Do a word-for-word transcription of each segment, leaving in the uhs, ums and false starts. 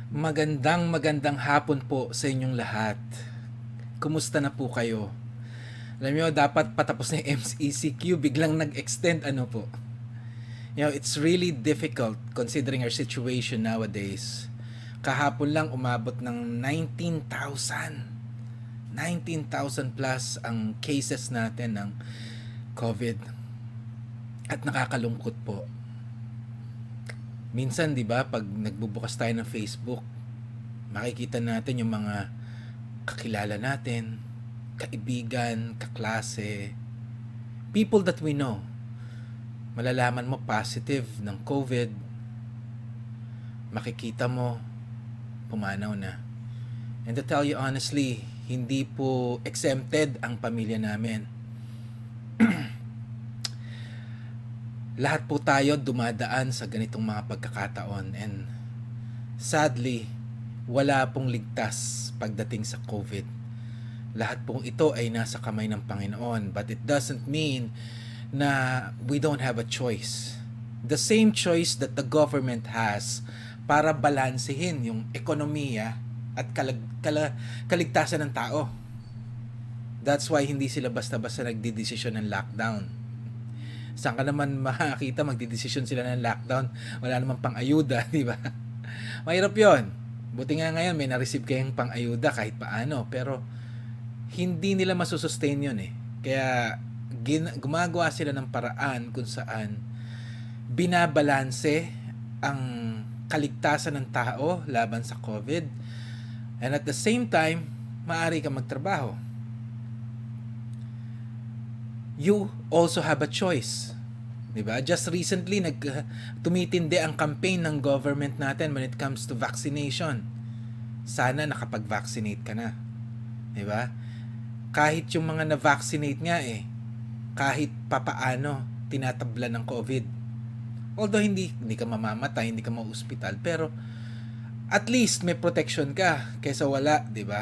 Magandang magandang hapon po sa inyong lahat. Kumusta na po kayo? Alam nyo, dapat patapos na yung M E C Q, biglang nag-extend ano po. You know, it's really difficult considering our situation nowadays. Kahapon lang umabot ng nineteen thousand. nineteen thousand plus ang cases natin ng COVID. At nakakalungkot po. Minsan, di ba, pag nagbubukas tayo ng Facebook, makikita natin yung mga kakilala natin, kaibigan, kaklase, people that we know. Malalaman mo positive ng COVID, makikita mo, pumanaw na. And to tell you honestly, hindi po exempted ang pamilya namin. Lahat po tayo dumadaan sa ganitong mga pagkakataon, and sadly, wala pong ligtas pagdating sa COVID. Lahat pong ito ay nasa kamay ng Panginoon, but it doesn't mean na we don't have a choice. The same choice that the government has para balansehin yung ekonomiya at kalag- kala- kaligtasan ng tao. That's why hindi sila basta-basta nagdidesisyon ng lockdown. Saan ka naman makakita magdidesisyon sila ng lockdown? Wala namang pang-ayuda, di ba? Mahirap yon. Buti nga ngayon may na-receive kayong pang-ayuda kahit paano, pero hindi nila masusustain yun eh. Kaya gin- gumagawa sila ng paraan kung saan binabalanse ang kaligtasan ng tao laban sa COVID, and at the same time, maaari kang magtrabaho. You also have a choice. Diba? Just recently, nag, uh, tumitindi ang campaign ng government natin when it comes to vaccination. Sana nakapag-vaccinate ka na. Diba? Kahit yung mga na-vaccinate nga eh, kahit papaano, tinatablan ng COVID. Although hindi, hindi ka mamamatay, hindi ka ma-hospital, pero at least may protection ka kaysa wala, diba?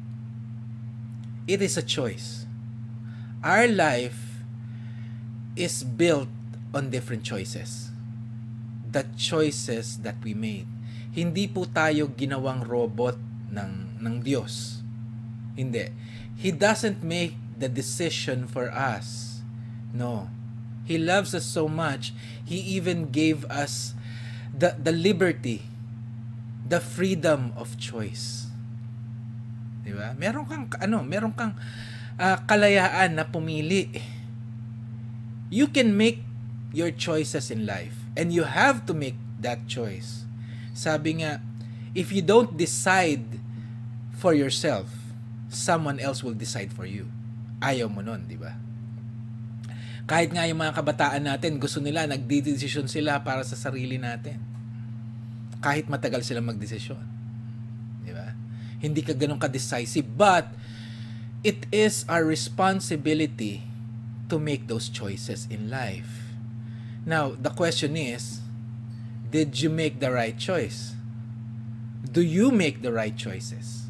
It is a choice. Our life is built on different choices. The choices that we made. Hindi po tayo ginawang robot ng, ng Diyos. Hindi. He doesn't make the decision for us. No. He loves us so much, He even gave us the, the liberty, the freedom of choice. Diba? Meron kang, ano, meron kang Uh, kalayaan na pumili. You can make your choices in life, and you have to make that choice. Sabi nga, if you don't decide for yourself, someone else will decide for you. Ayaw mo nun, di ba? Kahit nga yung mga kabataan natin, gusto nila, nagdidesisyon sila para sa sarili natin. Kahit matagal sila magdesisyon. Di ba? Hindi ka ganun ka-decisive, but it is our responsibility to make those choices in life. Now, the question is, did you make the right choice? Do you make the right choices?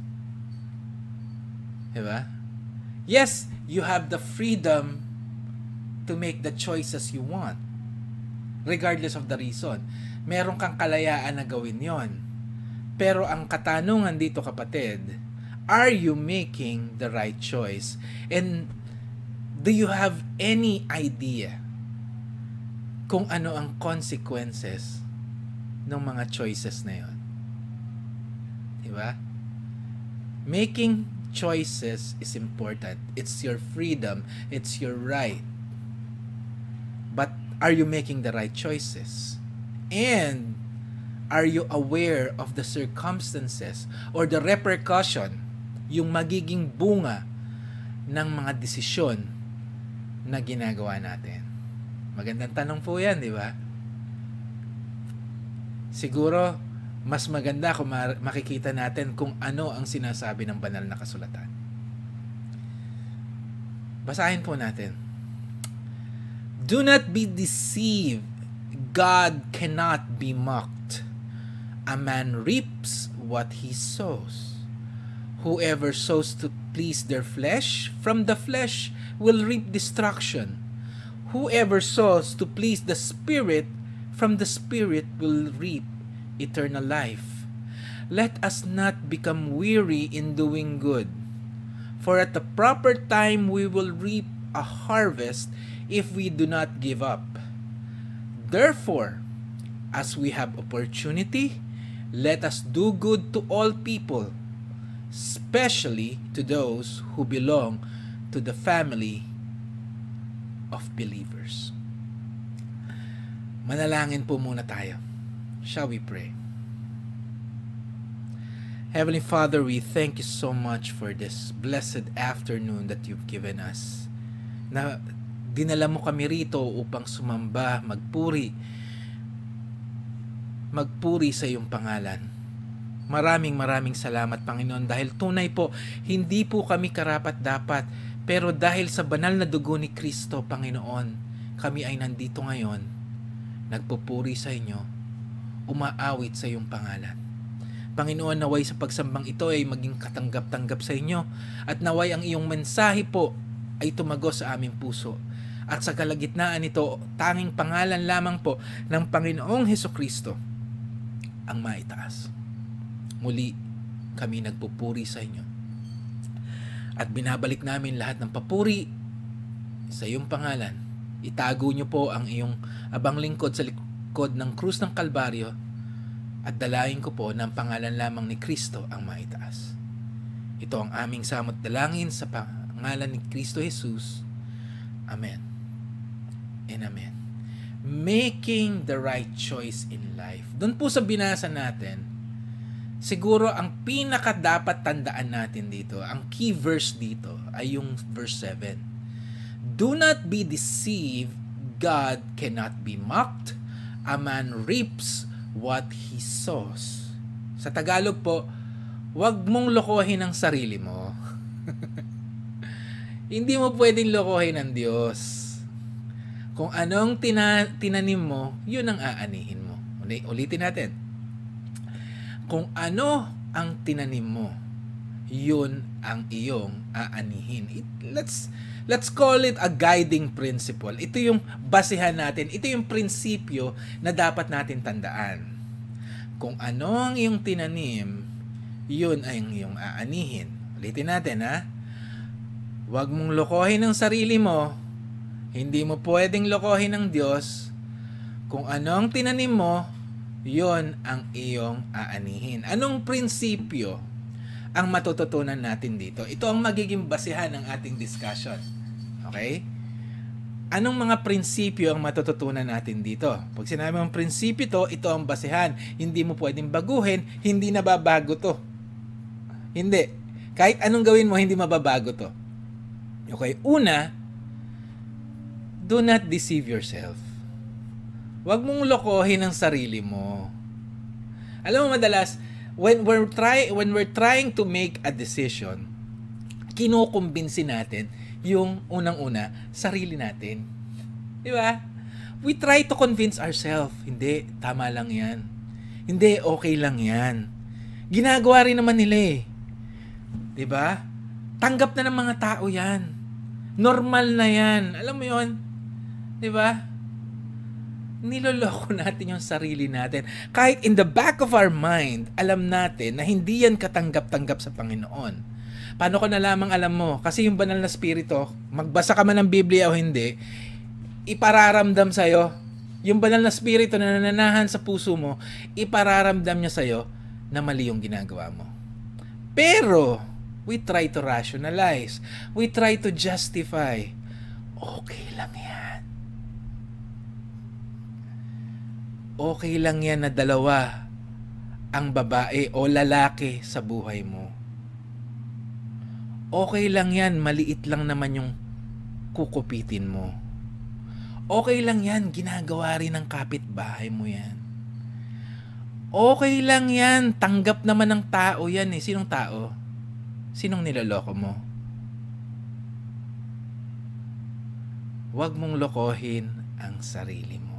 Diba? Yes, you have the freedom to make the choices you want, regardless of the reason. Meron kang kalayaan na gawin yon. Pero ang katanungan dito, kapatid, are you making the right choice? And do you have any idea kung ano ang consequences ng mga choices na yon? Diba? Making choices is important. It's your freedom. It's your right. But are you making the right choices? And are you aware of the circumstances or the repercussion, yung magiging bunga ng mga desisyon na ginagawa natin? Magandang tanong po yan, di ba? Siguro, mas maganda kung makikita natin kung ano ang sinasabi ng banal na kasulatan. Basahin po natin. Do not be deceived. God cannot be mocked. A man reaps what he sows. Whoever sows to please their flesh, from the flesh will reap destruction. Whoever sows to please the Spirit, from the Spirit will reap eternal life. Let us not become weary in doing good, for at the proper time we will reap a harvest if we do not give up. Therefore, as we have opportunity, let us do good to all people, especially to those who belong to the family of believers. Manalangin po muna tayo. Shall we pray? Heavenly Father, we thank you so much for this blessed afternoon that you've given us. Na dinala mo kami rito upang sumamba, magpuri, magpuri sa iyong pangalan. Maraming maraming salamat, Panginoon, dahil tunay po, hindi po kami karapat-dapat, pero dahil sa banal na dugo ni Kristo, Panginoon, kami ay nandito ngayon, nagpupuri sa inyo, umaawit sa iyong pangalan. Panginoon, naway sa pagsambang ito ay maging katanggap-tanggap sa inyo, at naway ang iyong mensahe po ay tumago sa aming puso. At sa kalagitnaan nito, tanging pangalan lamang po ng Panginoong Hesukristo ang maitaas. Muli, kami nagpupuri sa inyo. At binabalik namin lahat ng papuri sa iyong pangalan. Itago niyo po ang iyong abang lingkod sa likod ng krus ng Kalbaryo, at dalahin ko po ng pangalan lamang ni Kristo ang maitaas. Ito ang aming samot dalangin sa pangalan ni Kristo Jesus. Amen. And amen. Making the right choice in life. Doon po sa binasa natin, siguro ang pinaka dapat tandaan natin dito, ang key verse dito ay yung verse seven. Do not be deceived, God cannot be mocked. A man reaps what he sows. Sa Tagalog po, wag mong lokohin ang sarili mo. Hindi mo pwedeng lokohin ang Diyos. Kung anong tina- tinanim mo, yun ang aanihin mo. Uli- ulitin natin. Kung ano ang tinanim mo, yun ang iyong aanihin. It, let's let's call it a guiding principle. Ito yung basehan natin. Ito yung prinsipyo na dapat natin tandaan. Kung ano ang iyong tinanim, yun ay ang iyong aanihin. Ulitin natin, ha? Huwag mong lokohin ang sarili mo. Hindi mo pwedeng lokohin ang Diyos. Kung ano ang tinanim mo, yun ang iyong aanihin. Anong prinsipyo ang matututunan natin dito? Ito ang magiging basehan ng ating discussion. Okay? Anong mga prinsipyo ang matututunan natin dito? Pag sinabi mong prinsipyo to, ito ang basehan. Hindi mo pwedeng baguhin, hindi nababago to. Hindi. Kahit anong gawin mo, hindi mababago to. Okay? Una, do not deceive yourself. Huwag mong lokohin ang sarili mo. Alam mo, madalas, when we're try when we're trying to make a decision, kinukumbinsi natin yung unang-una sarili natin. Di ba? We try to convince ourselves, hindi, tama lang yan. Hindi, okay lang yan. Ginagawa rin naman nila eh. Di ba? Tanggap na ng mga tao yan. Normal na yan. Alam mo yon? Di ba? Niloloko natin yung sarili natin. Kahit in the back of our mind, alam natin na hindi yan katanggap-tanggap sa Panginoon. Paano ko na lamang alam mo? Kasi yung banal na spirito, magbasa ka man ng Biblia o hindi, ipararamdam sa'yo. Yung banal na spirito na nananahan sa puso mo, ipararamdam niya sa'yo na mali yung ginagawa mo. Pero, we try to rationalize. We try to justify. Okay lang yan. Okay lang yan na dalawa ang babae o lalaki sa buhay mo. Okay lang yan, maliit lang naman yung kukupitin mo. Okay lang yan, ginagawa rin ng kapitbahay mo yan. Okay lang yan, tanggap naman ng tao yan eh. Sinong tao? Sinong niloloko mo? Huwag mong lokohin ang sarili mo.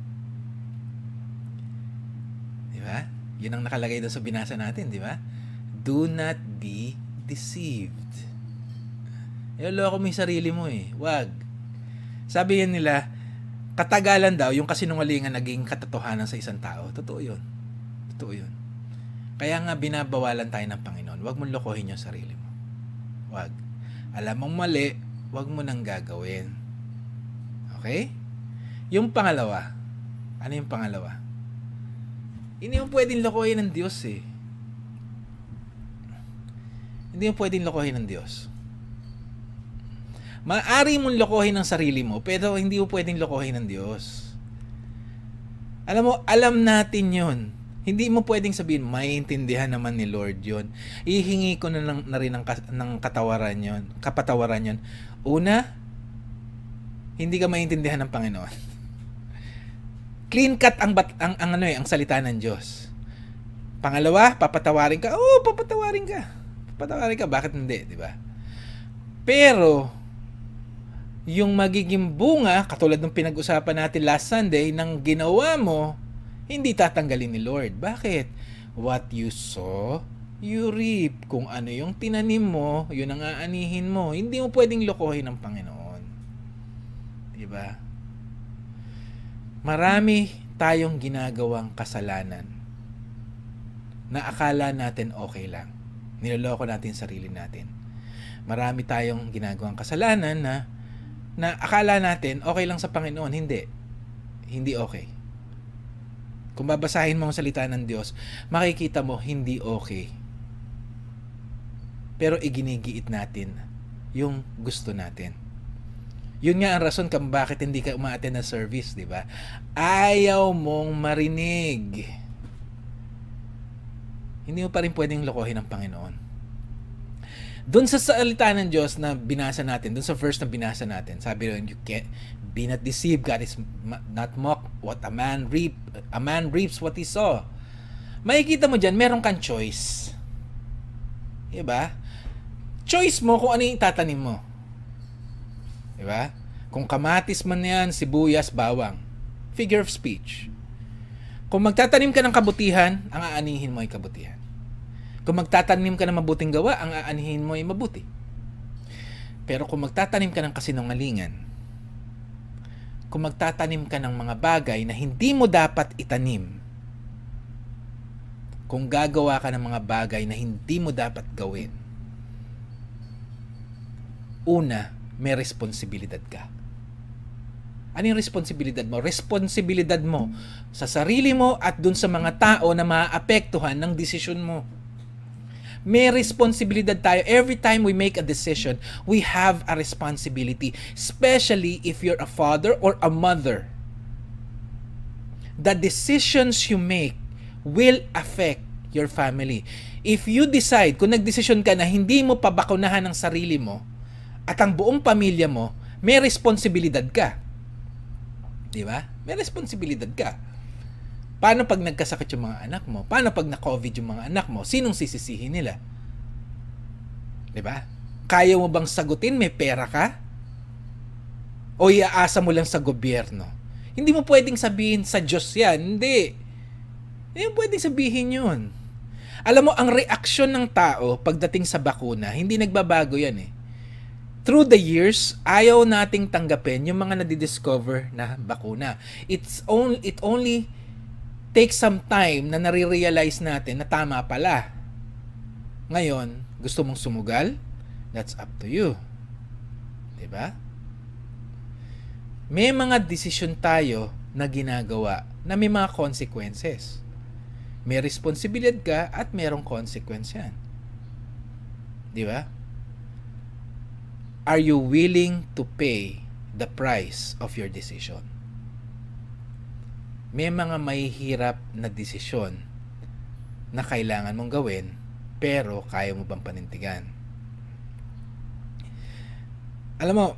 Di ba? Yun ang nakalagay doon sa binasa natin, di ba? Do not be deceived. Niloloko mo yung sarili mo eh. Wag. Sabi yan nila, katagalan daw, yung kasinungalingan naging katotohanan sa isang tao. Totoo yun. Totoo yun. Kaya nga binabawalan tayo ng Panginoon. Huwag mong lokohin yung sarili mo. Huwag. Alam mong mali, huwag mo nang gagawin. Okay? Yung pangalawa, ano yung pangalawa? Hindi mo pwedeng lokohin ng Diyos eh. Hindi mo pwedeng lokohin ng Diyos. Maaari mong lokohin ang sarili mo, pero hindi mo pwedeng lokohin ng Diyos. Alam mo, alam natin yun. Hindi mo pwedeng sabihin, maiintindihan naman ni Lord yun. Ihingi ko na, lang, na rin ng, ng katawaran yun, kapatawaran yun. Una, hindi ka maintindihan ng Panginoon. Clean cut ang, bat, ang, ang, ano eh, ang salita ng Diyos. Pangalawa, papatawarin ka. Oo, papatawarin ka. Papatawarin ka. Bakit hindi? Diba? Pero, yung magiging bunga, katulad ng pinag-usapan natin last Sunday, ng ginawa mo, hindi tatanggalin ni Lord. Bakit? What you sow, you reap. Kung ano yung tinanim mo, yun ang aanihin mo. Hindi mo pwedeng lokohin ng Panginoon. Diba? Marami tayong ginagawang kasalanan na akala natin okay lang. Niloloko natin sarili natin. Marami tayong ginagawang kasalanan na na akala natin okay lang sa Panginoon. Hindi. Hindi okay. Kung babasahin mo ang salita ng Diyos, makikita mo hindi okay. Pero iginigiit natin yung gusto natin. Yun nga ang rason kung bakit hindi ka umaattend ng service, di ba? Ayaw mong marinig. Hindi mo pa rin pwedeng lokohin ng Panginoon. Doon sa salita ng Diyos na binasa natin, doon sa verse na binasa natin, sabi rin, you can't be not deceived, God is not mocked. What a man reap, a man reaps what he saw. Makikita mo dyan, meron kang choice. Diba? Choice mo kung ano yung tatanim mo. Diba? Kung kamatis man yan, sibuyas, bawang. Figure of speech. Kung magtatanim ka ng kabutihan, ang aanihin mo ay kabutihan. Kung magtatanim ka ng mabuting gawa, ang aanihin mo ay mabuti. Pero kung magtatanim ka ng kasinungalingan, kung magtatanim ka ng mga bagay na hindi mo dapat itanim, kung gagawa ka ng mga bagay na hindi mo dapat gawin, una, may responsibilidad ka. Ano yung responsibilidad mo? Responsibilidad mo sa sarili mo at dun sa mga tao na maaapektuhan ng desisyon mo. May responsibilidad tayo. Every time we make a decision, we have a responsibility. Especially if you're a father or a mother. The decisions you make will affect your family. If you decide, kung nagdesisyon ka na hindi mo pabakunahan ang sarili mo at ang buong pamilya mo, may responsibilidad ka. Di ba? May responsibilidad ka. Paano pag nagkasakit yung mga anak mo? Paano pag na-COVID yung mga anak mo? Sinong sisisihin nila? Diba? Kaya mo bang sagutin? May pera ka? O iaasa mo lang sa gobyerno? Hindi mo pwedeng sabihin sa Diyos yan. Hindi. Hindi mo pwedeng sabihin yun. Alam mo, ang reaksyon ng tao pagdating sa bakuna, hindi nagbabago yan eh. Through the years, ayaw nating tanggapin yung mga nadidiscover na bakuna. It's only, it only take some time na nare-realize natin na tama pala. Ngayon, gusto mong sumugal? That's up to you. Diba? May mga desisyon tayo na ginagawa na may mga consequences. May responsibilidad ka at merong consequence yan. Diba? Are you willing to pay the price of your decision? May mga mahihirap na desisyon na kailangan mong gawin, pero kaya mo bang panintigan? Alam mo,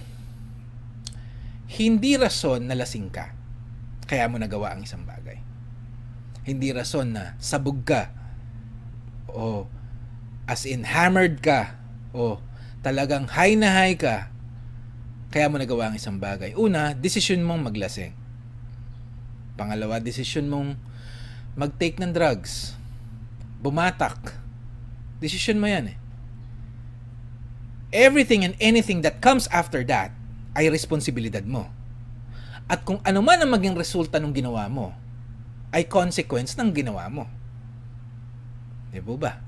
hindi rason na lasing ka, kaya mo nagawa ang isang bagay. Hindi rason na sabog ka, o as in hammered ka, o talagang high na high ka, kaya mo nagawa ang isang bagay. Una, desisyon mong maglasing. Pangalawa, desisyon mong mag-take ng drugs. Bumatak. Desisyon mo yan eh. Everything and anything that comes after that ay responsibilidad mo. At kung ano man ang maging resulta ng ginawa mo, ay consequence ng ginawa mo. Di po ba?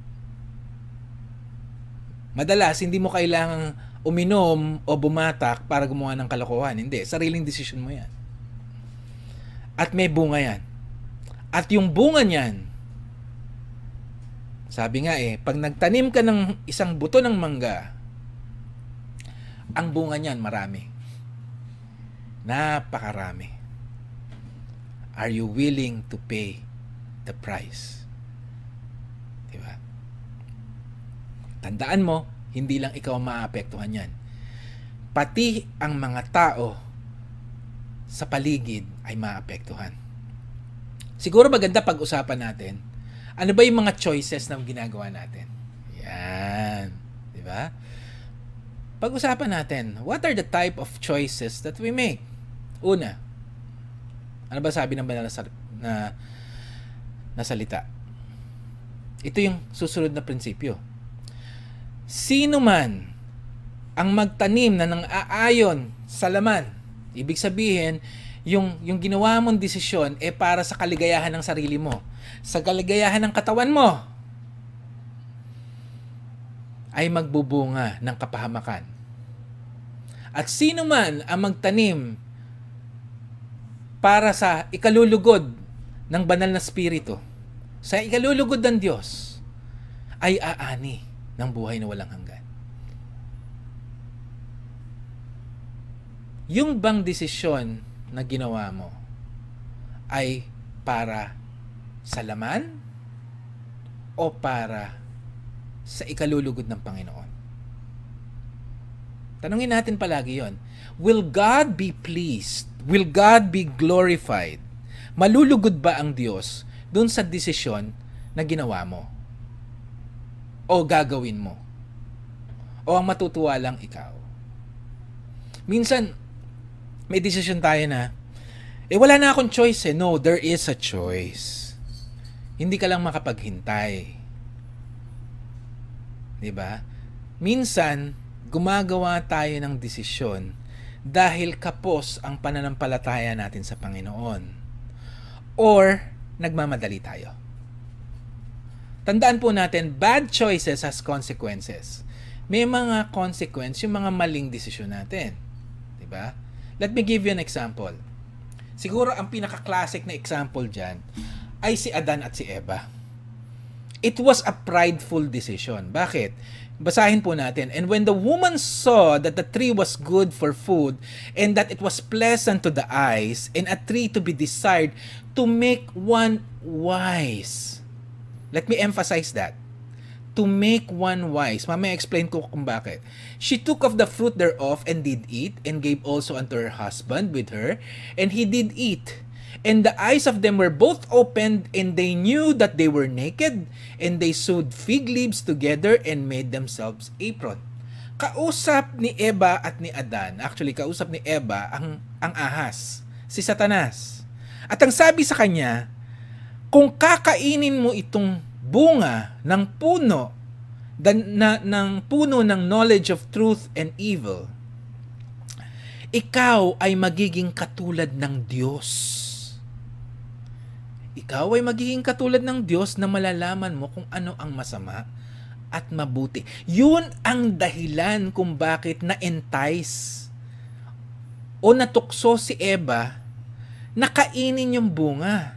Madalas, hindi mo kailangang uminom o bumatak para gumawa ng kalokohan. Hindi. Sariling desisyon mo yan. At may bunga yan. At yung bunga niyan, sabi nga eh, pag nagtanim ka ng isang buto ng mangga, ang bunga niyan marami. Napakarami. Are you willing to pay the price? Diba? Tandaan mo, hindi lang ikaw ang maapektuhan yan. Pati ang mga tao sa paligid ay maapektuhan. Siguro maganda pag-usapan natin, ano ba yung mga choices na ginagawa natin? Yan. Diba? Pag-usapan natin, what are the type of choices that we make? Una, ano ba sabi ng banal na, na, na salita? Ito yung susunod na prinsipyo. Sino man ang magtanim na nang aayon sa laman, ibig sabihin, yung, yung ginawa mong desisyon eh para sa kaligayahan ng sarili mo, sa kaligayahan ng katawan mo, ay magbubunga ng kapahamakan. At sino man ang magtanim para sa ikalulugod ng banal na spirito, sa ikalulugod ng Diyos, ay aani ng buhay na walang hanggan. Yung bang desisyon na ginawa mo ay para sa laman o para sa ikalulugod ng Panginoon? Tanungin natin palagi yon. Will God be pleased? Will God be glorified? Malulugod ba ang Diyos dun sa desisyon na ginawa mo? O gagawin mo? O ang matutuwa lang ikaw? Minsan, may desisyon tayo na, eh wala na akong choice eh. No, there is a choice. Hindi ka lang makapaghintay. Diba? Minsan, gumagawa tayo ng desisyon dahil kapos ang pananampalataya natin sa Panginoon. Or, nagmamadali tayo. Tandaan po natin, bad choices has consequences. May mga consequence yung mga maling desisyon natin. Diba? Let me give you an example. Siguro ang pinaka-classic na example dyan ay si Adan at si Eva. It was a prideful decision. Bakit? Basahin po natin. And when the woman saw that the tree was good for food, and that it was pleasant to the eyes, and a tree to be desired to make one wise. Let me emphasize that. To make one wise. Mamaya explain ko kung bakit. She took of the fruit thereof and did eat, and gave also unto her husband with her, and he did eat. And the eyes of them were both opened, and they knew that they were naked, and they sewed fig leaves together and made themselves apron. Kausap ni Eva at ni Adan, actually kausap ni Eva ang, ang ahas, si Satanas. At ang sabi sa kanya, kung kakainin mo itong bunga ng puno, dan, na, ng puno ng knowledge of truth and evil, ikaw ay magiging katulad ng Diyos. Ikaw ay magiging katulad ng Diyos na malalaman mo kung ano ang masama at mabuti. Yun ang dahilan kung bakit na-entice o natukso si Eva na kainin yung bunga.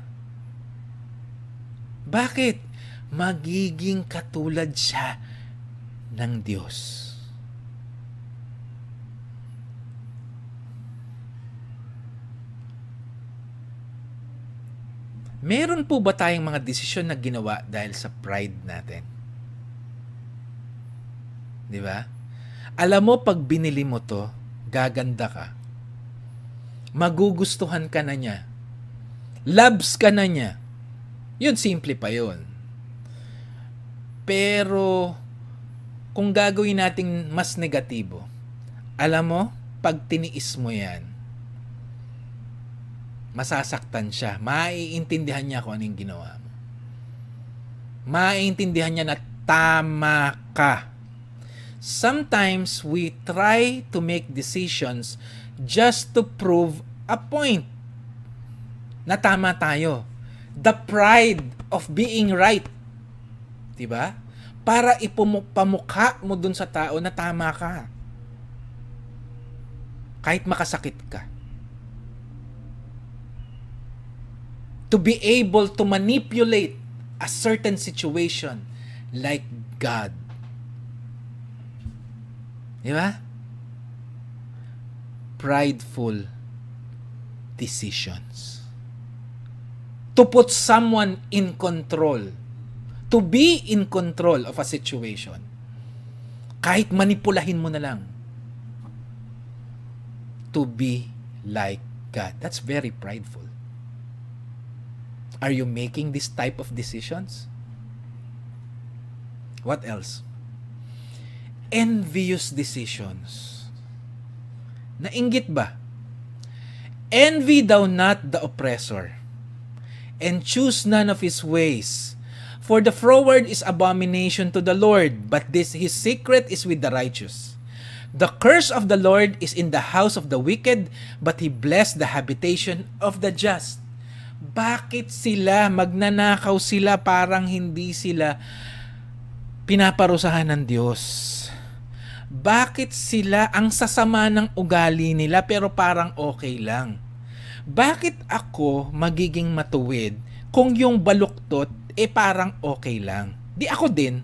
Bakit? Magiging katulad siya ng Diyos. Meron po ba tayong mga desisyon na ginawa dahil sa pride natin? Di ba? Alam mo, pag binili mo to, gaganda ka. Magugustuhan ka na niya. Loves ka na niya. Yun, simple pa yun. Pero, kung gagawin nating mas negatibo, alam mo, pag tiniis mo yan, masasaktan siya. Maiintindihan niya kung anong ginawa mo. Maiintindihan niya na tama ka. Sometimes we try to make decisions just to prove a point na tama tayo. The pride of being right. Diba? Para ipamukha mo dun sa tao na tama ka. Kahit makasakit ka. To be able to manipulate a certain situation like God. Diba? Prideful decisions. To put someone in control. To be in control of a situation. Kahit manipulahin mo na lang. To be like God. That's very prideful. Are you making this type of decisions? What else? Envious decisions. Nainggit ba? Envy thou not the oppressor, and choose none of his ways. For the froward is abomination to the Lord, but this his secret is with the righteous. The curse of the Lord is in the house of the wicked, but he blessed the habitation of the just. Bakit sila magnanakaw sila parang hindi sila pinaparusahan ng Diyos? Bakit sila ang sasama ng ugali nila pero parang okay lang? Bakit ako magiging matuwid kung yung baluktot eh parang okay lang? Di ako din.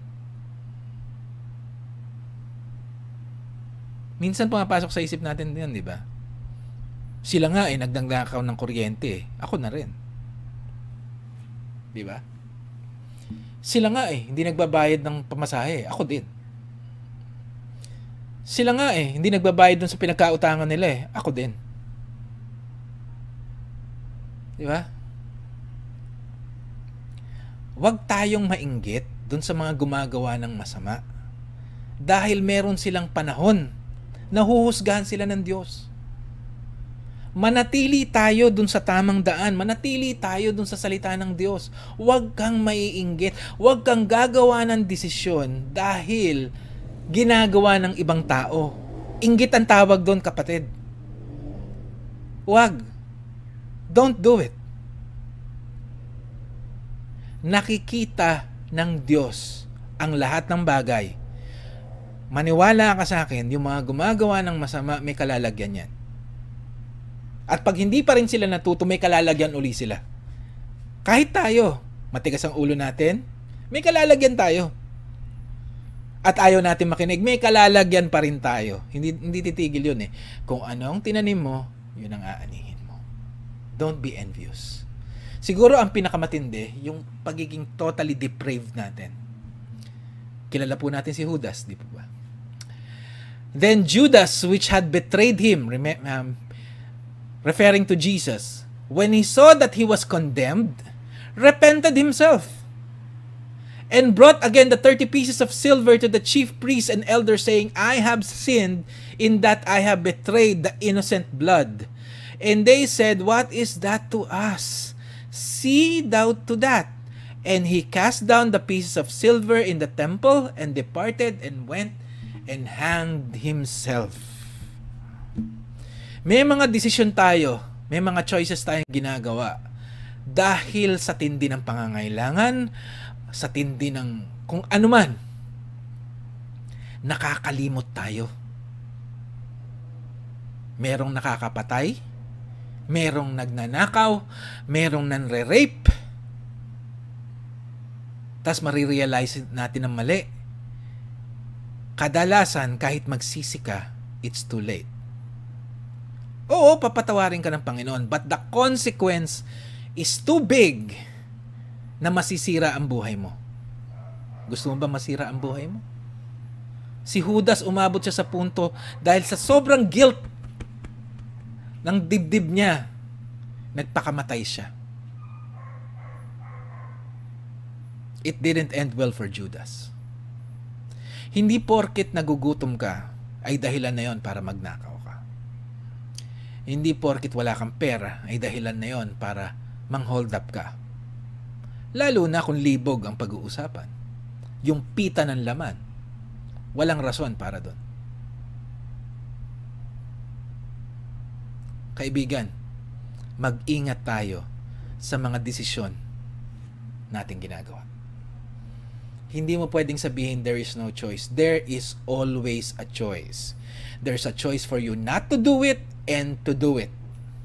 Minsan pumapasok sa isip natin din, di ba? Sila nga eh, nagdangnakaw ng kuryente eh. Ako na rin. Di ba? Sila nga eh, hindi nagbabayad ng pamasahe. Ako din. Sila nga eh, hindi nagbabayad dun sa pinagkautangan nila eh. Ako din. Di ba? Huwag tayong mainggit dun sa mga gumagawa ng masama. Dahil meron silang panahon nahuhusgahan sila ng Diyos. Manatili tayo dun sa tamang daan. Manatili tayo dun sa salita ng Diyos. Huwag kang maiinggit. Huwag kang gagawa ng desisyon dahil ginagawa ng ibang tao. Inggit ang tawag doon, kapatid. Huwag. Don't do it. Nakikita ng Diyos ang lahat ng bagay. Maniwala ka sa akin, yung mga gumagawa ng masama, may kalalagyan yan. At pag hindi pa rin sila natuto, may kalalagyan uli sila. Kahit tayo, matigas ang ulo natin, may kalalagyan tayo. At ayaw natin makinig, may kalalagyan pa rin tayo. Hindi, hindi titigil yun eh. Kung anong tinanim mo, yun ang aanihin mo. Don't be envious. Siguro ang pinakamatindi, yung pagiging totally depraved natin. Kilala po natin si Judas, di po ba? Then Judas, which had betrayed him, rem- um, referring to Jesus, when he saw that he was condemned, repented himself, and brought again the thirty pieces of silver to the chief priests and elders, saying, I have sinned in that I have betrayed the innocent blood. And they said, what is that to us? See thou to that. And he cast down the pieces of silver in the temple, and departed, and went and hanged himself. May mga desisyon tayo, may mga choices tayong ginagawa dahil sa tindi ng pangangailangan, sa tindi ng kung ano man. Nakakalimot tayo. Merong nakakapatay, merong nagnanakaw, merong nanre-rape. Tas marirealize natin ang mali. Kadalasan, kahit magsisi ka, it's too late. Oo, papatawarin ka ng Panginoon, but the consequence is too big na masisira ang buhay mo. Gusto mo ba masira ang buhay mo? Si Judas, umabot siya sa punto dahil sa sobrang guilt ng dibdib niya, nagpakamatay siya. It didn't end well for Judas. Hindi porket nagugutom ka ay dahilan na yon para magnakaw ka. Hindi porket wala kang pera ay dahilan na yon para mang-hold up ka. Lalo na kung libog ang pag-uusapan. Yung pita ng laman. Walang rason para doon. Kaibigan, mag-ingat tayo sa mga desisyon nating ginagawa. Hindi mo pwedeng sabihin there is no choice. There is always a choice. There's a choice for you not to do it and to do it.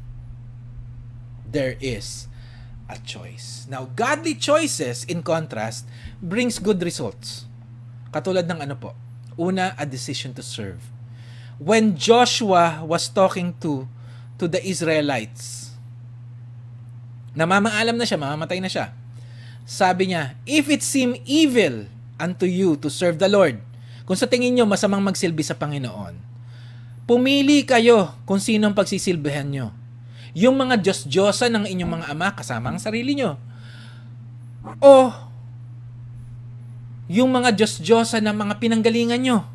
There is a choice. Now, godly choices, in contrast, brings good results. Katulad ng ano po? Una, a decision to serve. When Joshua was talking to to the Israelites, namamaalam na siya, mamamatay na siya. Sabi niya, if it seem evil unto you to serve the Lord, kung sa tingin nyo masamang magsilbi sa Panginoon, pumili kayo kung sino ang pagsisilbihan nyo. Yung mga Diyos-Diyosa ng inyong mga ama kasama ang sarili nyo. O yung mga Diyos-Diyosa ng mga pinanggalingan nyo.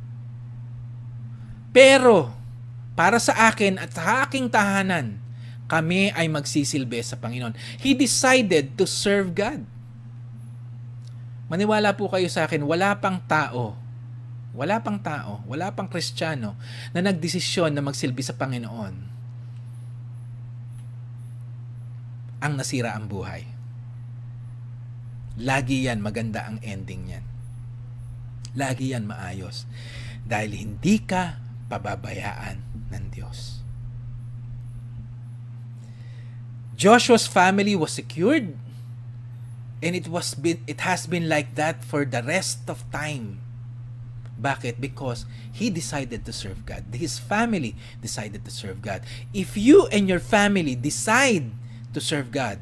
Pero, para sa akin at sa aking tahanan, kami ay magsisilbi sa Panginoon. He decided to serve God. Maniwala po kayo sa akin, wala pang tao, wala pang tao, wala pang Kristiyano na nagdesisyon na magsilbi sa Panginoon ang nasira ang buhay. Lagi yan, maganda ang ending yan. Lagi yan maayos. Dahil hindi ka pababayaan ng Diyos. Joshua's family was secured, and it was been, it has been like that for the rest of time. Bakit? Because he decided to serve God. His family decided to serve God. If you and your family decide to serve God,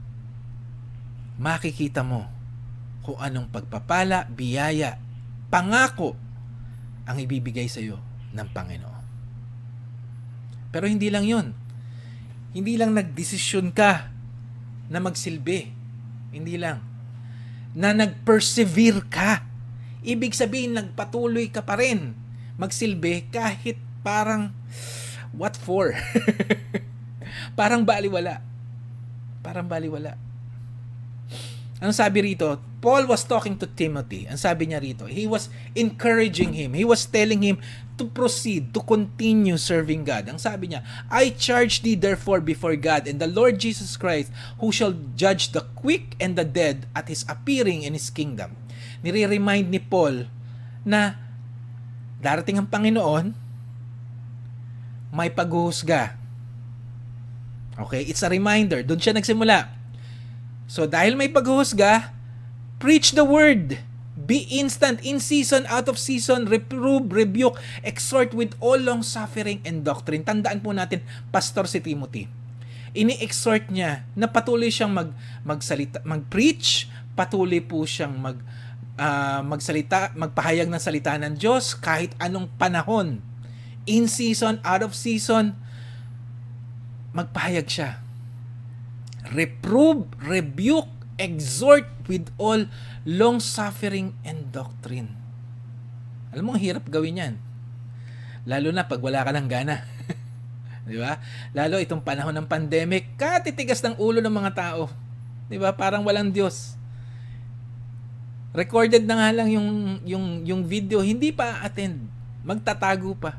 makikita mo kung anong pagpapala, biyaya, pangako ang ibibigay sa iyo ng Panginoon. Pero hindi lang yun. Hindi lang nagdesisyon ka na magsilbi. Hindi lang. Na nag-persevere ka. Ibig sabihin, nagpatuloy ka pa rin magsilbi kahit parang what for? Parang baliwala. Parang baliwala. Ang sabi rito, Paul was talking to Timothy. Ang sabi niya rito, he was encouraging him. He was telling him to proceed, to continue serving God. Ang sabi niya, I charge thee therefore before God and the Lord Jesus Christ, who shall judge the quick and the dead at His appearing in His kingdom. Nire-remind ni Paul na darating ang Panginoon, may paghuhusga. Okay, it's a reminder. Doon siya nagsimula. So, dahil may paghuhusga, preach the word. Be instant, in season, out of season, reprove, rebuke, exhort with all long suffering and doctrine. Tandaan po natin, Pastor si Timothy. Ini-exhort niya na patuloy siyang mag, magsalita, mag-preach, patuloy po siyang mag, uh, magsalita, magpahayag ng salita ng Diyos kahit anong panahon. In season, out of season, magpahayag siya. Reprove, rebuke, exhort with all long suffering and doctrine. Alam mo, ang hirap gawin yan. Lalo na pag wala ka ng gana. Di ba? Lalo itong panahon ng pandemic, katitigas ng ulo ng mga tao. Di ba? Parang walang Diyos. Recorded na nga lang yung, yung, yung video, hindi pa attend. Magtatago pa.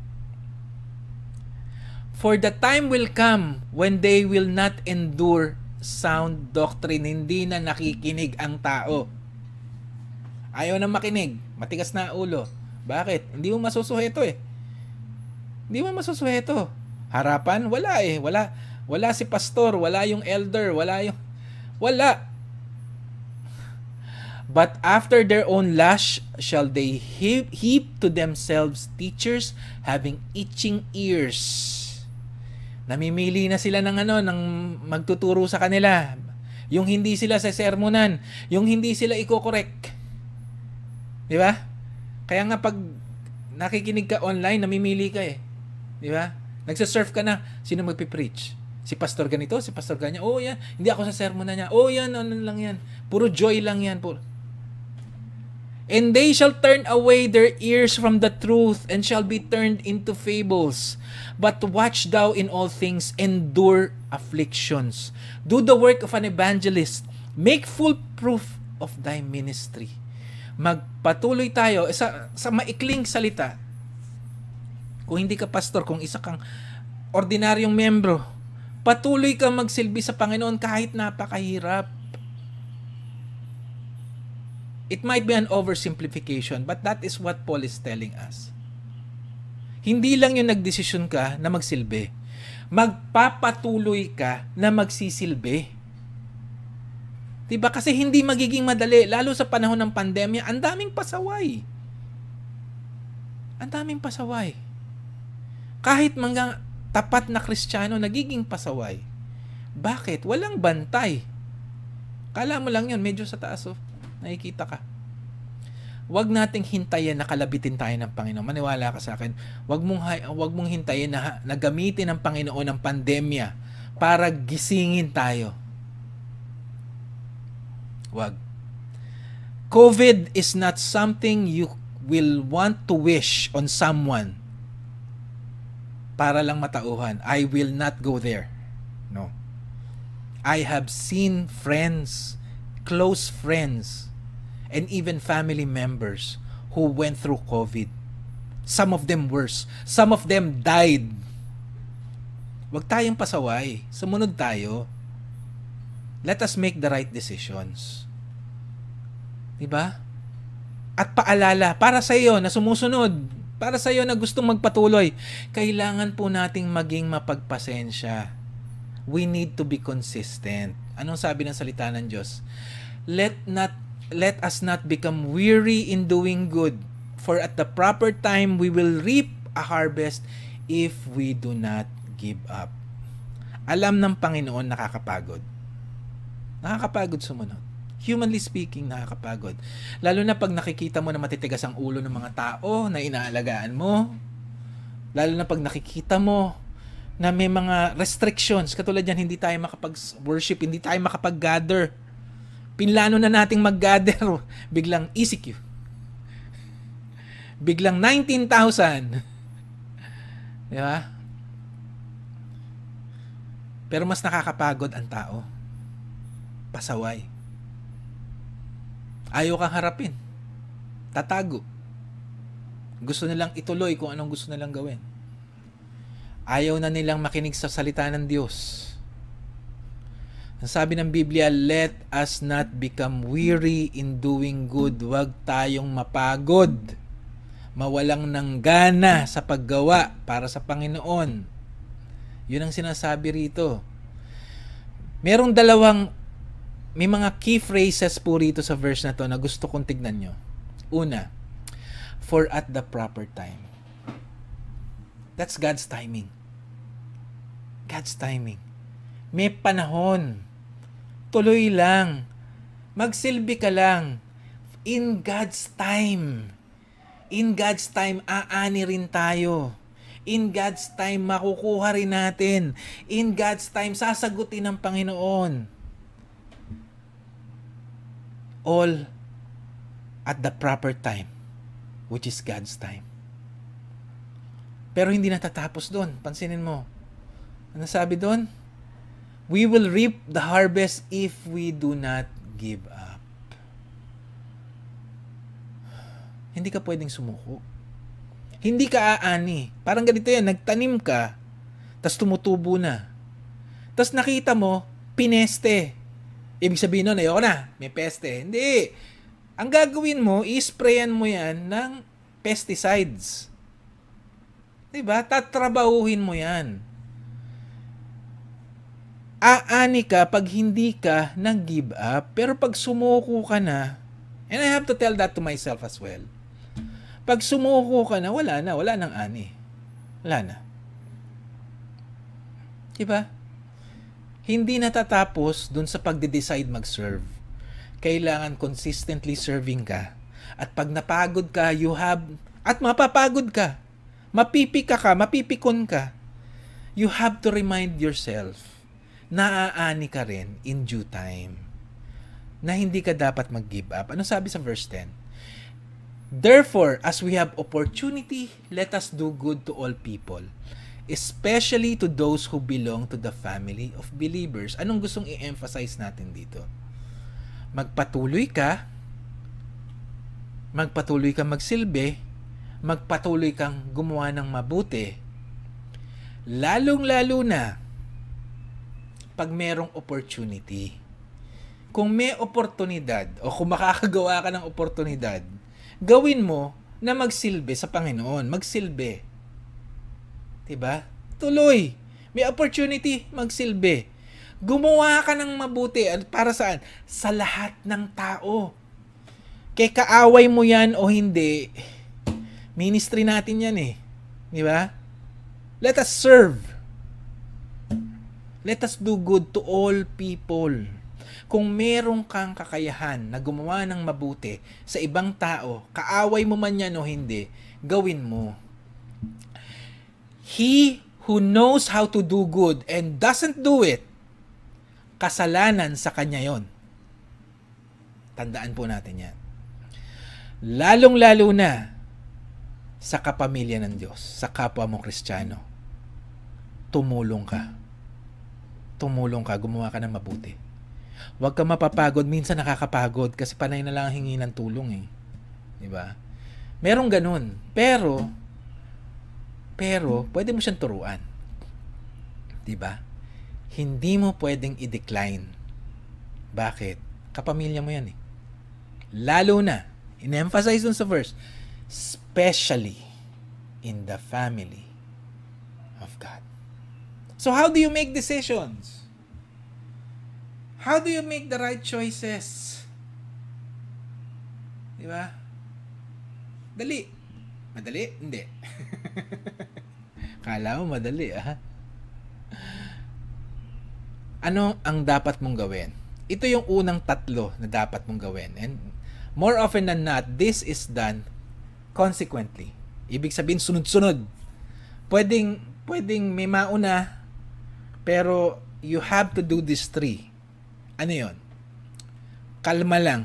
For the time will come when they will not endure sound doctrine. Hindi na nakikinig ang tao. Ayaw na makinig. Matigas na ulo. Bakit? Hindi mo masusuheto eh. Hindi mo masusuheto. Harapan? Wala eh. Wala, wala si pastor. Wala yung elder. Wala yung... Wala. But after their own lash shall they heap, heap to themselves teachers having itching ears. Namimili na sila ng ano, ng magtuturo sa kanila. Yung hindi sila sa sermonan, yung hindi sila iko-correct. Di ba? Kaya nga pag nakikinig ka online, namimili ka eh. Di ba? Nagsasurf ka na, sino magpipreach? Si pastor ganito, si pastor ganyan. Oh, yan. Hindi ako sa sermonan niya. Oh, yan, ano lang yan. Puro joy lang yan. Puro. And they shall turn away their ears from the truth and shall be turned into fables. But watch thou in all things, endure afflictions. Do the work of an evangelist. Make full proof of thy ministry. Magpatuloy tayo sa, sa maikling salita. Kung hindi ka pastor, kung isa kang ordinaryong membro, patuloy kang magsilbi sa Panginoon kahit napakahirap. It might be an oversimplification, but that is what Paul is telling us. Hindi lang yung nagdesisyon ka na magsilbi. Magpapatuloy ka na magsisilbi. Diba? Kasi hindi magiging madali, lalo sa panahon ng pandemya, ang daming pasaway. Ang daming pasaway. Kahit mga tapat na Kristiyano, nagiging pasaway. Bakit? Walang bantay. Kala mo lang yun, medyo sa taas, oh. Nakikita ka. Huwag nating hintayin na kalabitin tayo ng Panginoon. Maniwala ka sa akin. Huwag mong, huwag mong hintayin na, na gamitin ng Panginoon ng pandemya para gisingin tayo. Wag. COVID is not something you will want to wish on someone para lang matauhan. I will not go there. No. I have seen friends, close friends, and even family members who went through COVID. Some of them worse. Some of them died. Wag tayong pasaway. Sumunod tayo. Let us make the right decisions. Diba? At paalala, para sa iyo na sumusunod, para sa iyo na gustong magpatuloy, kailangan po nating maging mapagpasensya. We need to be consistent. Anong sabi ng salita ng Diyos? Let not let us not become weary in doing good, for at the proper time we will reap a harvest if we do not give up. Alam ng Panginoon nakakapagod. Nakakapagod sumunod. Humanly speaking, nakakapagod. Lalo na pag nakikita mo na matitigas ang ulo ng mga tao na inaalagaan mo. Lalo na pag nakikita mo na may mga restrictions. Katulad yan, hindi tayo makapag-worship, hindi tayo makapag-gather. Pinlano na nating mag-gather. Biglang E C Q. Biglang nineteen thousand. Di ba? Pero mas nakakapagod ang tao. Pasaway. Ayaw kang harapin. Tatago. Gusto nilang ituloy kung anong gusto nilang gawin. Ayaw na nilang makinig sa salita ng Diyos. Ang sabi ng Biblia, let us not become weary in doing good. Huwag tayong mapagod. Mawalang ng gana sa paggawa para sa Panginoon. Yun ang sinasabi rito. Merong dalawang May mga key phrases po rito sa verse na to na gusto kong tignan nyo. Una, for at the proper time. That's God's timing. God's timing. May panahon. Tuloy lang. Magsilbi ka lang. In God's time. In God's time, aani rin tayo. In God's time, makukuha rin natin. In God's time, sasagutin ng Panginoon. All at the proper time, which is God's time. Pero hindi natatapos doon. Pansinin mo. Ano sabi doon? We will reap the harvest if we do not give up. Hindi ka pwedeng sumuko. Hindi ka aani. Parang ganito yan, nagtanim ka, tas tumutubo na. Tas nakita mo, pineste. Ibig sabihin nun, ayoko na, may peste. Hindi. Ang gagawin mo, i-sprayan mo yan ng pesticides. Diba? Tatrabahuhin mo yan. Aani ka pag hindi ka nag-give up. Pero pag sumuko ka na, and I have to tell that to myself as well. Pag sumuko ka na, wala na. Wala nang ani. Wala na. Diba? Hindi natatapos dun sa pagde-decide mag-serve. Kailangan consistently serving ka. At pag napagod ka, you have, at mapapagod ka. Mapipika ka, mapipikon ka. You have to remind yourself na aani ka rin in due time. Na hindi ka dapat mag-give up. Ano sabi sa verse ten? Therefore, as we have opportunity, let us do good to all people, especially to those who belong to the family of believers. Anong gustong i-emphasize natin dito? Magpatuloy ka, magpatuloy kang magsilbi, magpatuloy kang gumawa ng mabuti, lalong-lalo na pag merong opportunity. kung may oportunidad o kung makakagawa ka ng oportunidad, gawin mo na magsilbi sa Panginoon. Magsilbi. Diba? Tuloy. May opportunity, magsilbi. Gumawa ka ng mabuti. Para saan? Sa lahat ng tao. Kaya kaaway mo yan o hindi, ministry natin yan eh. Diba? Let us serve. Let us do good to all people. Kung meron kang kakayahan na gumawa ng mabuti sa ibang tao, kaaway mo man yan o hindi, gawin mo. He who knows how to do good and doesn't do it, kasalanan sa kanya yon. Tandaan po natin yan. Lalong-lalo na sa kapamilya ng Diyos, sa kapwa mo Kristiyano. Tumulong ka. Tumulong ka, gumawa ka ng mabuti. Huwag ka mapapagod. Minsan nakakapagod kasi panay na lang ang hingi ng tulong eh. Diba? Merong ganun. Pero, pero, pwede mo siyang turuan. Diba? Hindi mo pwedeng i-decline. Bakit? Kapamilya mo yan eh. Lalo na, in-emphasize dun sa verse, especially in the family of God. So how do you make decisions? How do you make the right choices? Di ba? Dali. Madali? Hindi. Kala mo madali, ah. Ano ang dapat mong gawin? Ito yung unang tatlo na dapat mong gawin. And more often than not, this is done consequently. Ibig sabihin, sunod-sunod. Pwedeng, pwedeng may mauna, pero you have to do these three. Ano yun? Kalma lang.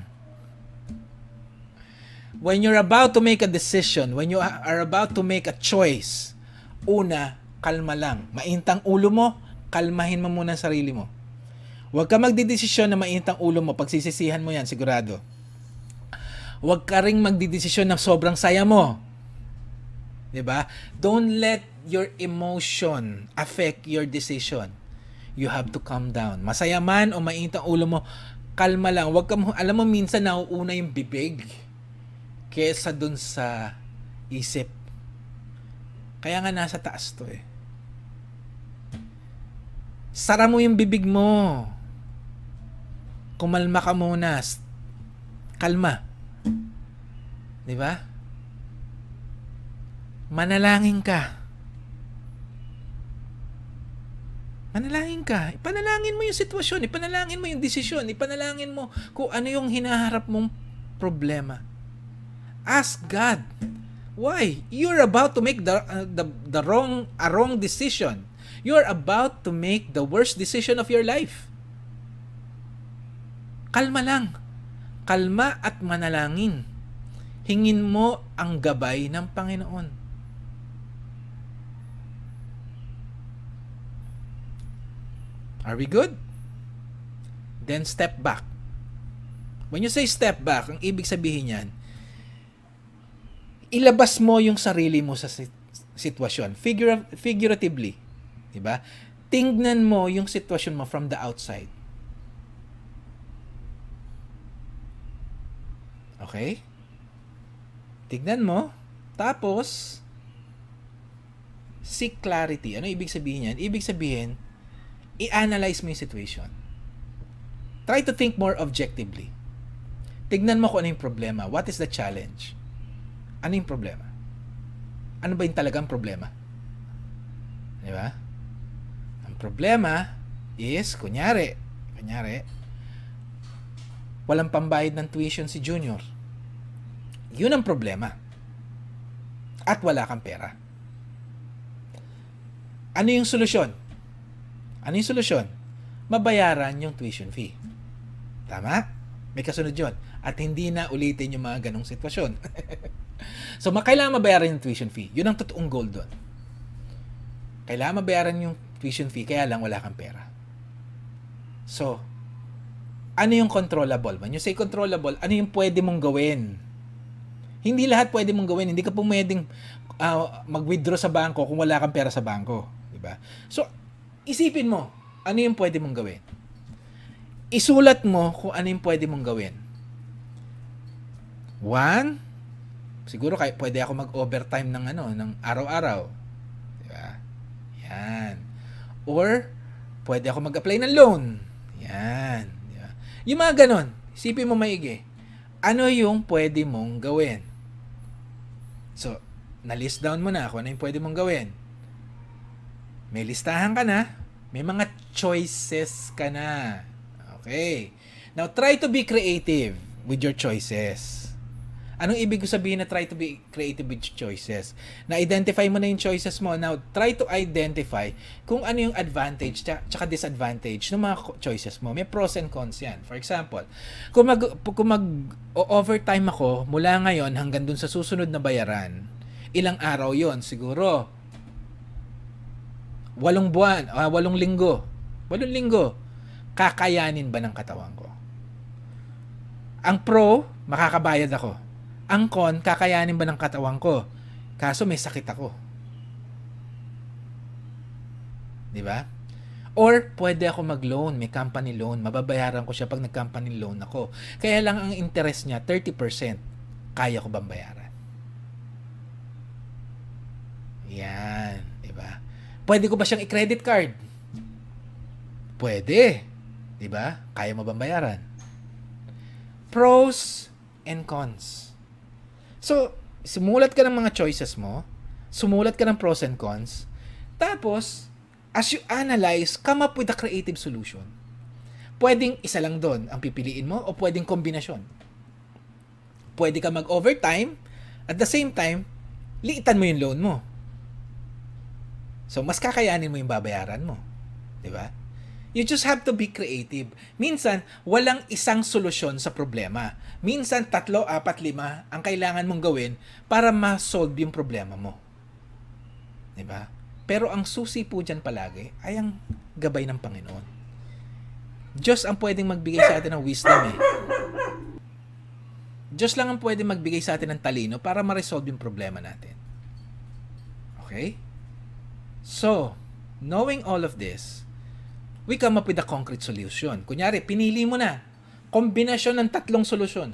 When you're about to make a decision, when you are about to make a choice, una, kalma lang. Maintang ulo mo, kalmahin mo muna ang sarili mo. Huwag ka magdidesisyon na maintang ulo mo. Pagsisisihan mo yan, sigurado. Huwag ka ring magdidesisyon na sobrang saya mo. Diba? Don't let your emotion affect your decision. You have to calm down. Masaya man o maintang ulo mo, kalma lang. Huwag ka, alam mo, minsan nauuna yung bibig kesa dun sa isip. Kaya nga nasa taas to eh. Sara mo yung bibig mo. Kumalma ka muna. Kalma. Diba? Manalangin ka. Manalangin ka. Ipanalangin mo yung sitwasyon. Ipanalangin mo yung desisyon. Ipanalangin mo kung ano yung hinaharap mong problema. Ask God. Why? You're about to make the uh, the, the wrong a wrong decision. You're about to make the worst decision of your life. Kalma lang. Kalma at manalangin. Hingin mo ang gabay ng Panginoon. Are we good? Then step back. When you say step back, ang ibig sabihin yan, ilabas mo yung sarili mo sa sitwasyon. Figura- figuratively. Diba? Tingnan mo yung sitwasyon mo from the outside. Okay? Tignan mo. Tapos, seek clarity. Ano ibig sabihin yan? Ibig sabihin, i-analyze mo yung situation. Try to think more objectively. Tignan mo kung ano yung problema. What is the challenge? Ano yung problema? Ano ba yung talagang problema? Di ba? Ang problema is, kunyari, kunyari, walang pambayad ng tuition si Junior. Yun ang problema. At wala kang pera. Ano yung solusyon? Ano yung solusyon? Mabayaran yung tuition fee. Tama? May kasunod yun. At hindi na ulitin yung mga ganong sitwasyon. So, kailangan mabayaran yung tuition fee. Yun ang totoong goal doon. Kailangan mabayaran yung tuition fee, kaya lang wala kang pera. So, ano yung controllable? When you say controllable, ano yung pwede mong gawin? Hindi lahat pwede mong gawin. Hindi ka pwedeng uh, mag-withdraw sa bangko kung wala kang pera sa bangko. Diba? So, isipin mo, ano yung pwede mong gawin? isulat mo kung ano yung pwede mong gawin. One, siguro kaya pwede ako mag-overtime ng ano, ng araw-araw. Diba? Yan. Or, pwede ako mag-apply ng loan. Yan. Diba? Yung mga ganon, isipin mo maigi. Ano yung pwede mong gawin? So, na-list down mo na kung ano yung pwede mong gawin. May listahan ka na, may mga choices ka na. Okay. Now, try to be creative with your choices. Anong ibig ko sabihin na try to be creative with choices? Na-identify mo na yung choices mo. Now, try to identify kung ano yung advantage tsaka disadvantage ng mga choices mo. May pros and cons yan. For example, kung mag, kung mag-overtime ako mula ngayon hanggang dun sa susunod na bayaran, ilang araw yon siguro? Walong buwan, uh, walong linggo. Walong linggo. Kakayanin ba ng katawan ko? Ang pro, makakabayad ako. Ang con, kakayanin ba ng katawan ko? Kaso may sakit ako. Di ba? Or, pwede ako mag-loan, may company loan, mababayaran ko siya pag nag-company loan ako. Kaya lang ang interest niya, thirty percent. Kaya ko bang bayaran? Yan. Di ba? Pwede ko ba siyang i-credit card? Pwede. Di ba? Kaya mo bang bayaran? Pros and cons. So, sumulat ka ng mga choices mo, sumulat ka ng pros and cons, tapos, as you analyze, come up with a creative solution. Pwedeng isa lang doon ang pipiliin mo o pwedeng kombinasyon. Pwede ka mag-overtime, at the same time, liitan mo yung loan mo. So, mas kakayanin mo yung babayaran mo. Diba? You just have to be creative. Minsan, walang isang solusyon sa problema. Minsan, tatlo, apat, lima ang kailangan mong gawin para ma-solve yung problema mo. Diba? Pero ang susi po dyan palagi ay ang gabay ng Panginoon. Diyos ang pwedeng magbigay sa atin ng wisdom eh. Diyos lang ang pwedeng magbigay sa atin ng talino para ma-resolve yung problema natin. Okay? So, knowing all of this, we come up with a concrete solution. Kunyari, pinili mo na. Kombinasyon ng tatlong solusyon.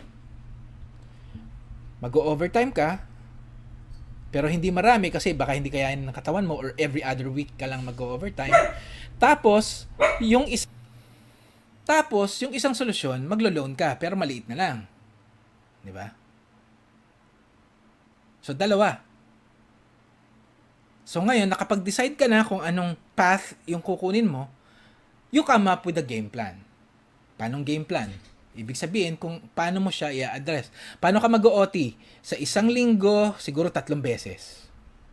Mag-overtime ka, pero hindi marami kasi baka hindi kayain ng katawan mo or every other week ka lang mag-overtime. Tapos, yung is Tapos, yung isang solusyon, maglo-loan ka, pero maliit na lang. Di ba? So, dalawa. So, ngayon, nakapag-decide ka na kung anong path yung kukunin mo, you come up with a game plan. Paanong game plan? Ibig sabihin kung paano mo siya i-address. Paano ka mag-O T? Sa isang linggo, siguro tatlong beses.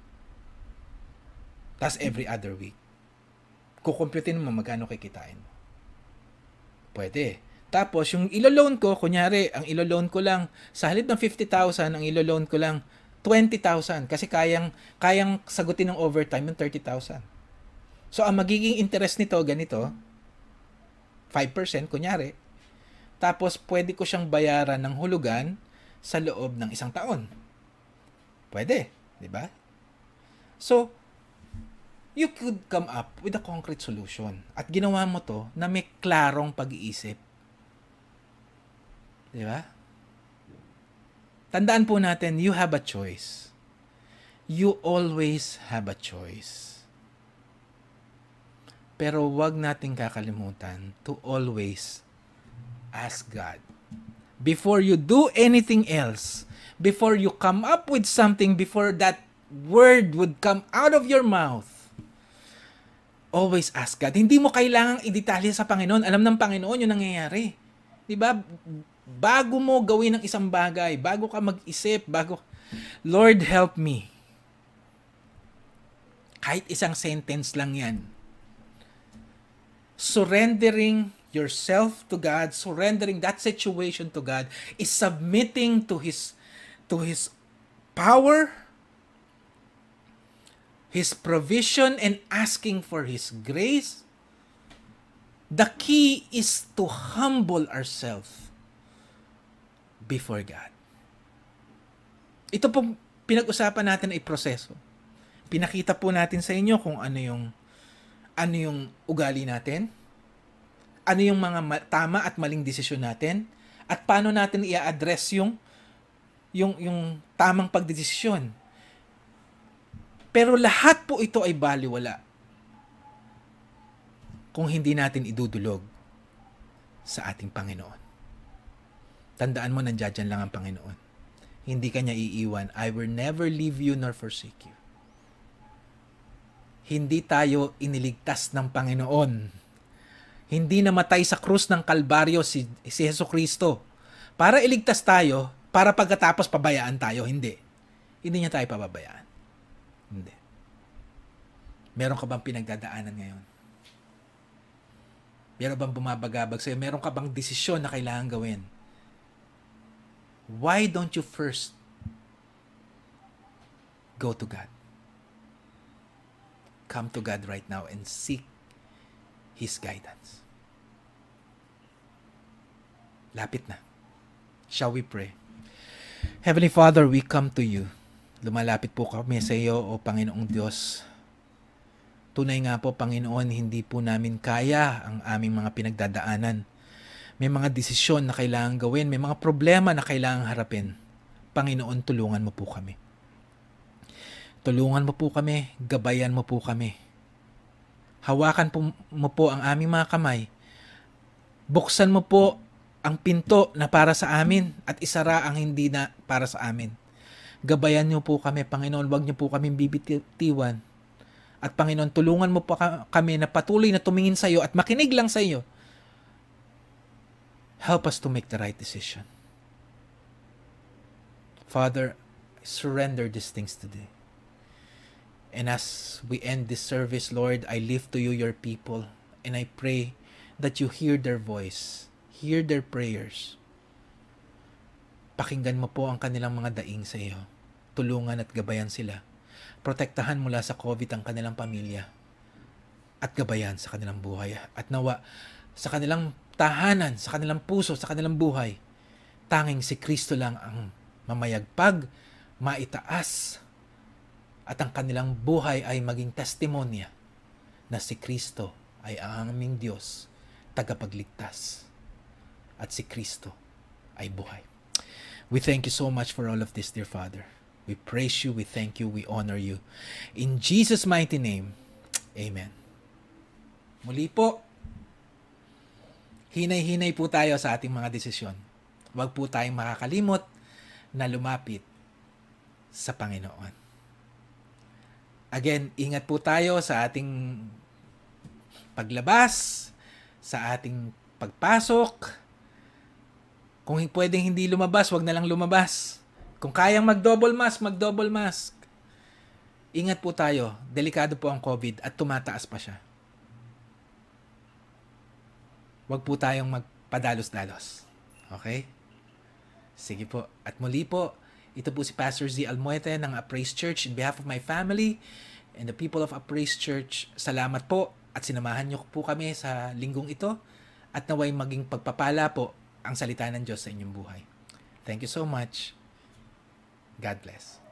Tapos every other week. Kukumputin mo magkano kikitain mo. Pwede. Tapos yung ilo-loan ko, kunyari, ang ilo-loan ko lang, sa halip ng fifty thousand, ang ilo-loan ko lang twenty thousand. Kasi kayang, kayang sagutin ng overtime yung thirty thousand. So, ang magiging interest nito, ganito, five percent, kunyari. Tapos, pwede ko siyang bayaran ng hulugan sa loob ng isang taon. Pwede, di ba? So, you could come up with a concrete solution. At ginawa mo to na may klarong pag-iisip. Di ba? Tandaan po natin, you have a choice. You always have a choice. Pero wag nating kakalimutan to always ask God. Before you do anything else, before you come up with something, before that word would come out of your mouth, always ask God. Hindi mo kailangang i-detalye sa Panginoon. Alam ng Panginoon yung nangyayari. Diba? Bago mo gawin ang isang bagay, bago ka mag-isip, bago, Lord, help me. Kahit isang sentence lang yan. Surrendering yourself to God, surrendering that situation to God, is submitting to His, to His power, His provision, and asking for His grace. The key is to humble ourselves before God. Ito po pinag-usapan natin ay proseso. Pinakita po natin sa inyo kung ano yung ano yung ugali natin. ano yung mga ma- tama at maling desisyon natin, at paano natin i-address yung yung yung tamang pagdedesisyon. Pero lahat po ito ay baliwala kung hindi natin idudulog sa ating Panginoon. Tandaan mo, nandiyan lang ang Panginoon. Hindi kanya iiwan. I will never leave you nor forsake you. Hindi tayo iniligtas ng Panginoon. Hindi namatay sa krus ng Kalbaryo si, si Jesucristo para iligtas tayo, para pagkatapos pabayaan tayo. Hindi. Hindi niya tayo pababayaan. Hindi. Meron ka bang pinagdadaanan ngayon? Meron bang bumabagabag sa'yo? Meron ka bang desisyon na kailangan gawin? Why don't you first go to God? Come to God right now and seek His guidance. Lapit na. Shall we pray? Heavenly Father, we come to you. Lumalapit po kami sa iyo, O Panginoong Diyos. Tunay nga po, Panginoon, hindi po namin kaya ang aming mga pinagdadaanan. May mga desisyon na kailangan gawin, may mga problema na kailangan harapin. Panginoon, tulungan mo po kami. Tulungan mo po kami, gabayan mo po kami. Hawakan po mo po ang aming mga kamay. Buksan mo po ang pinto na para sa amin at isara ang hindi na para sa amin. Gabayan niyo po kami, Panginoon. Huwag niyo po kami bibitiwan. At Panginoon, tulungan mo po kami na patuloy na tumingin sa iyo at makinig lang sa iyo. Help us to make the right decision. Father, I surrender these things today. And as we end this service, Lord, I lift to you your people. And I pray that you hear their voice. Hear their prayers. Pakinggan mo po ang kanilang mga daing sa iyo. Tulungan at gabayan sila. Protektahan mula sa COVID ang kanilang pamilya. At gabayan sa kanilang buhay. At nawa sa kanilang tahanan, sa kanilang puso, sa kanilang buhay, tanging si Kristo lang ang mamayagpag, maitaas, at ang kanilang buhay ay maging testimonya na si Kristo ay ang aming Diyos, tagapagligtas. At si Kristo ay buhay. We thank you so much for all of this, dear Father. We praise you, we thank you, we honor you. In Jesus' mighty name, Amen. Muli po, hinay-hinay po tayo sa ating mga desisyon. Huwag po tayong makakalimot na lumapit sa Panginoon. Again, ingat po tayo sa ating paglabas, sa ating pagpasok. Kung pwedeng hindi lumabas, wag na lang lumabas. Kung kayang mag-double mask, mag-double mask. Ingat po tayo. Delikado po ang COVID at tumataas pa siya. Wag po tayong magpadalos-dalos. Okay? Sige po. At muli po, ito po si Pastor Z. Almuete ng Upraise Church. In behalf of my family and the people of Upraise Church, salamat po at sinamahan niyo po kami sa linggong ito at naway maging pagpapala po ang salita ng Diyos sa inyong buhay. Thank you so much. God bless.